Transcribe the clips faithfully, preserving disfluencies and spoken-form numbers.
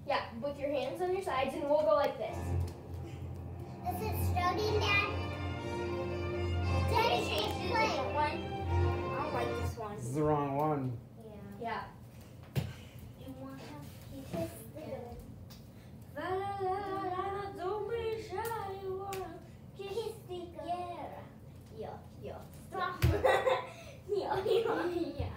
Yeah, with your hands on your sides, and we'll go like this. Is it starting, Dad? Daddy, change to a different one. I don't like this one. This is the wrong one. Yeah. You want to kiss the La la la la la, don't be shy, you wanna kiss the girl. Yeah, yeah. Stop. Yeah, yeah, yeah.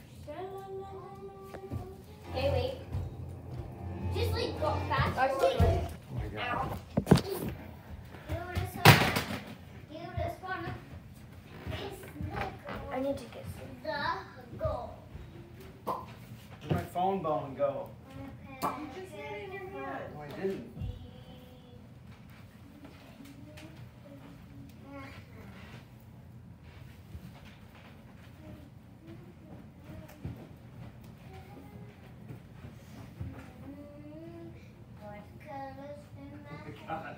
Okay, wait. Just like go fast forward. Oh my god. You just wanna, you just wanna kiss the girl. I need to kiss The girl. Where'd my phone bone go? Okay. No, I didn't. What colors in my God.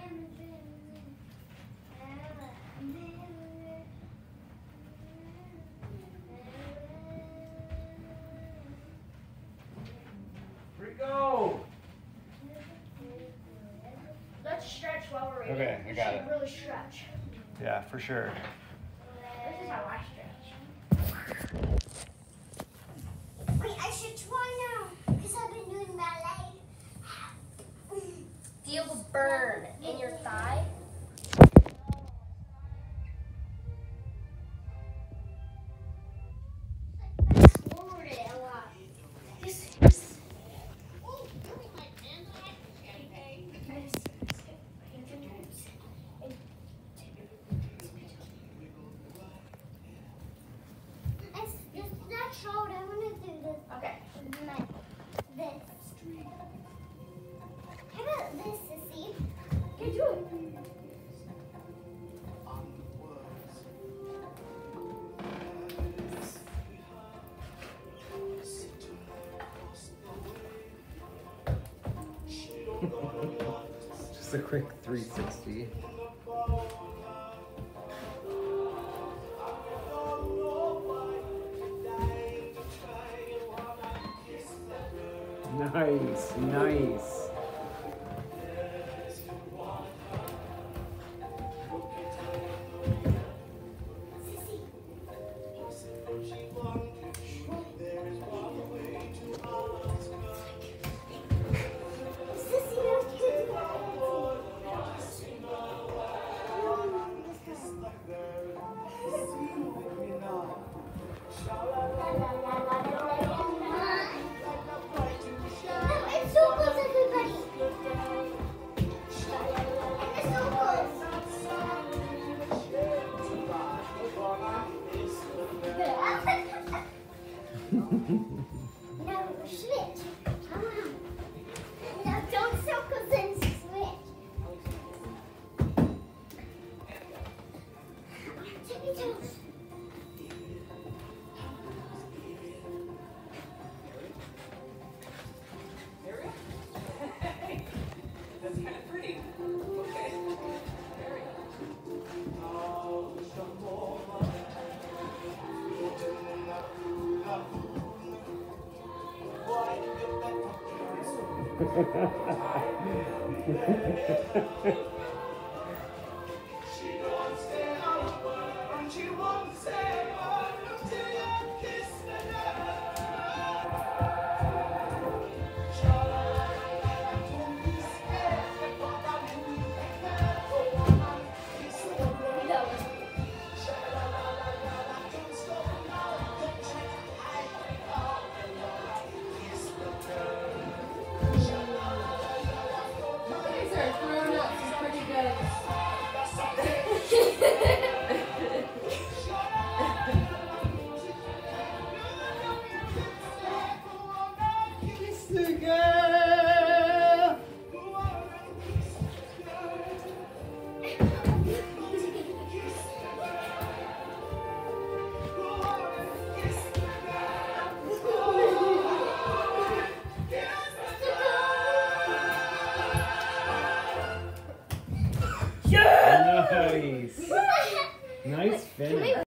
Where'd it go? Let's stretch while we're waiting. Okay, I got We should it. really stretch. Yeah, for sure. This is how I stretch. Wait, I should try now because I've been doing ballet. Feel the burn in your thigh. Fast forward it a lot. Yes, yes. It's, it's not short. I want to do this. Okay. My, this. How about this, Sissy? Okay, do it. Just a quick three sixty. Nice, nice. Sissy. Sissy, let's do No, it's circles, everybody. And the circles. No, switch. Come on. No, don't circles and switch. Tippy toes. That's kind of pretty. Okay. Very. Nice. Nice finish.